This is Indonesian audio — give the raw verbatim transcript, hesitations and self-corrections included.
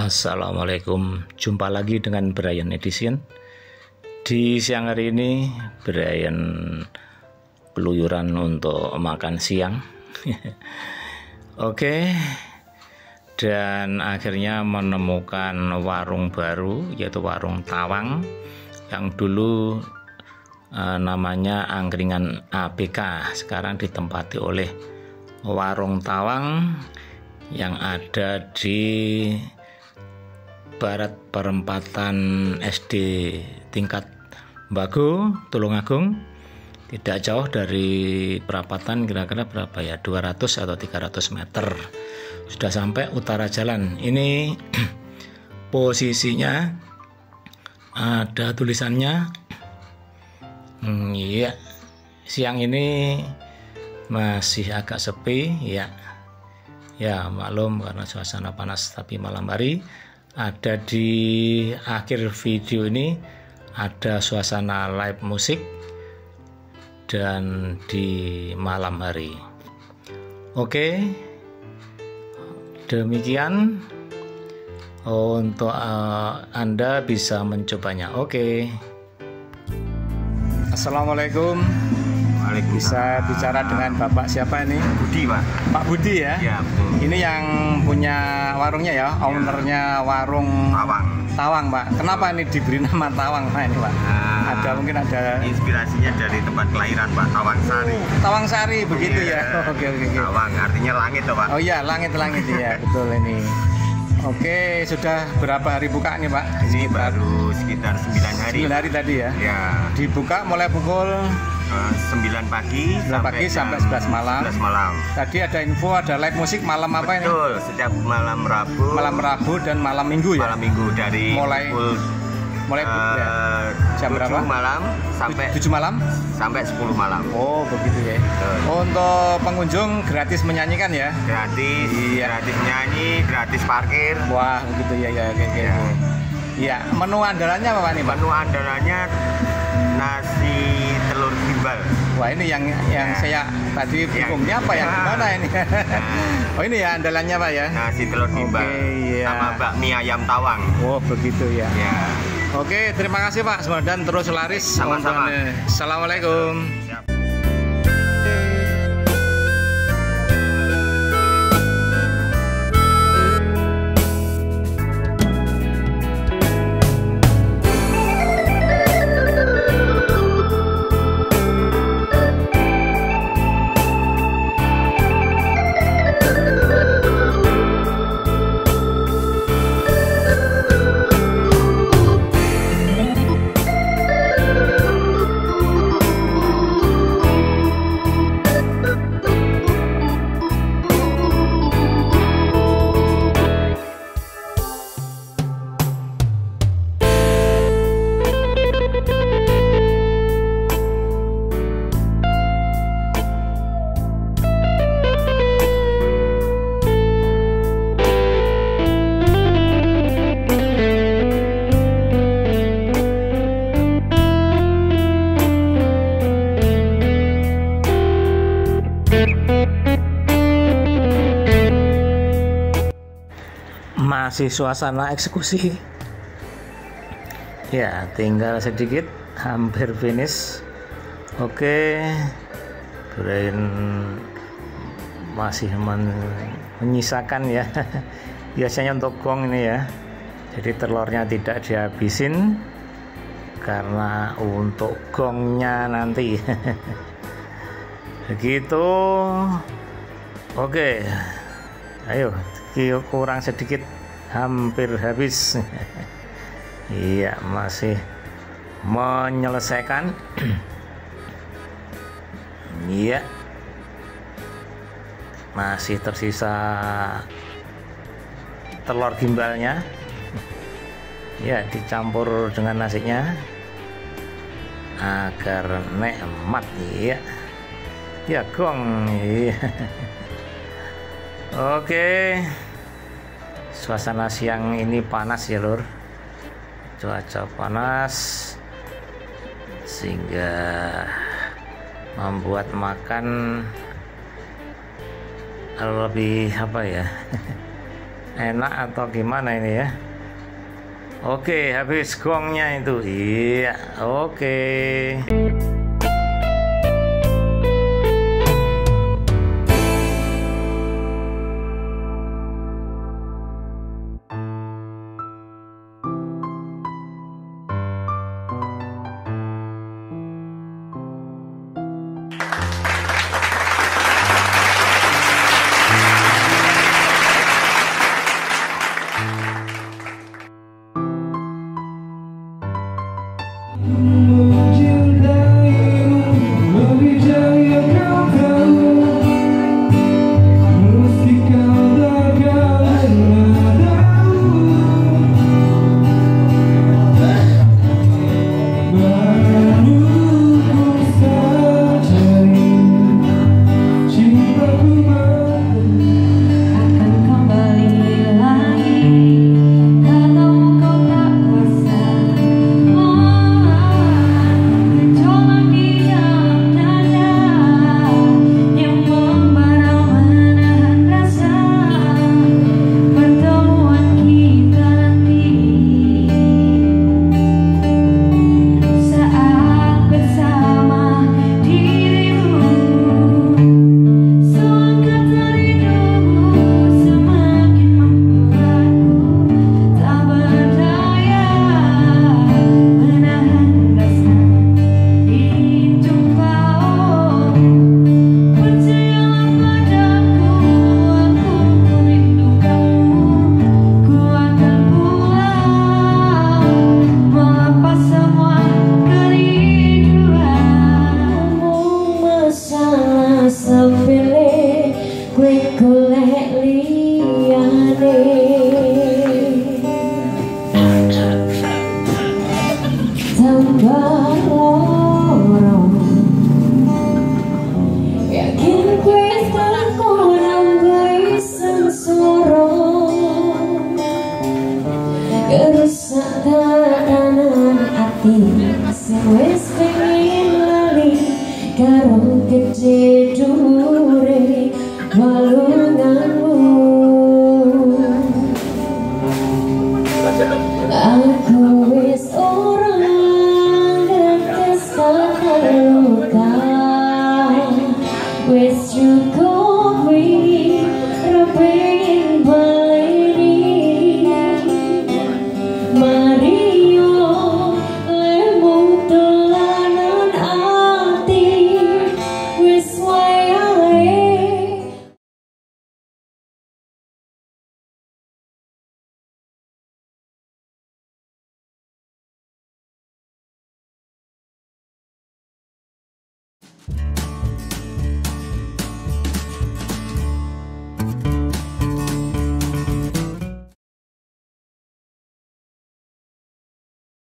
Assalamualaikum, jumpa lagi dengan Brian Edition. Di siang hari ini Brian keluyuran untuk makan siang. Oke, dan akhirnya menemukan warung baru, yaitu warung Tawang, yang dulu eh, namanya Angkringan A B K, sekarang ditempati oleh Warung Tawang yang ada di barat perempatan S D tingkat Bago, Tulungagung, tidak jauh dari perapatan, kira-kira berapa ya, dua ratus atau tiga ratus meter. Sudah sampai utara jalan. Ini posisinya ada tulisannya. Hmm, iya, siang ini masih agak sepi, ya. Ya maklum karena suasana panas, tapi malam hari ada di akhir video ini ada suasana live musik dan di malam hari. Oke, demikian untuk uh, Anda bisa mencobanya. Oke, Assalamualaikum. Bisa bicara dengan Bapak siapa ini? Budi, Pak. Pak Budi ya? Ya, betul. Ini yang punya warungnya ya, ownernya warung Tawang. Tawang, Pak. Kenapa ini diberi nama Tawang, Pak, ini, Pak? Nah, ada mungkin ada inspirasinya dari tempat kelahiran, Pak, Tawang Sari. Tawang Sari begitu Iya. ya. Oh, oke oke oke. Tawang artinya langit, toh, Pak. Oh iya, langit-langit ya, betul ini. Oke, sudah berapa hari buka nih, Pak? Ini baru sekitar sembilan hari. sembilan hari tadi ya. Ya. Dibuka mulai pukul Uh, sembilan pagi sembilan pagi sampai sebelas malam. sebelas malam. Tadi ada info ada live musik malam apa ini? Betul, setiap malam Rabu. Malam Rabu dan malam Minggu ya. Malam Minggu dari mulai pukul mulai uh, ya. Jam berapa? malam sampai tujuh malam sampai sepuluh malam. Oh, begitu ya. Betul. Untuk pengunjung gratis menyanyikan ya? Gratis, iya. gratis nyanyi, gratis parkir. Wah, begitu ya ya kayak gitu. Iya, menu andalannya apa nih, Pak? Menu andalannya nasi telur gimbal. Wah, ini yang yang ya. saya tadi bingung ini apa yang ya. gimana ini? Nah. Oh, ini ya andalannya, Pak ya? Nasi telur gimbal. Oke, ya. Sama bakmi ayam Tawang. Oh, begitu ya. Ya. Oke, terima kasih, Pak. Semoga terus laris. Sama-sama. Assalamualaikum. Siap. Masih suasana eksekusi. Ya, tinggal sedikit, hampir finish. Oke, Brian masih men menyisakan ya. Biasanya untuk gong ini ya. Jadi telurnya tidak dihabisin karena untuk gongnya nanti. Begitu. Oke. Ayo, kurang sedikit, hampir habis. Iya, masih menyelesaikan. Iya, masih tersisa telur gimbalnya. Ya, dicampur dengan nasinya agar nikmat. Iya, ya gong. Iya. Oke, suasana siang ini panas ya, Lur. Cuaca panas sehingga membuat makan lebih apa ya enak atau gimana ini ya. Oke, habis gongnya itu. Iya, oke. Wes pengen lali karo gede dure walunganmu. Aku wes orang ngertes luka, wes cukup wingi ra pengen baleni. Mario